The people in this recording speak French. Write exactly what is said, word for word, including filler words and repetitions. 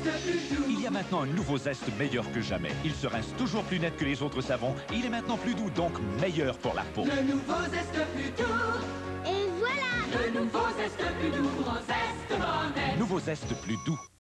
zeste plus doux. Il y a maintenant un nouveau zeste meilleur que jamais. Il se rince toujours plus net que les autres savons. Et il est maintenant plus doux, donc meilleur pour la peau. Le nouveau zeste plus doux. Et voilà! Le nouveau zeste plus doux. Grand zeste bonnet. Nouveau zeste plus doux.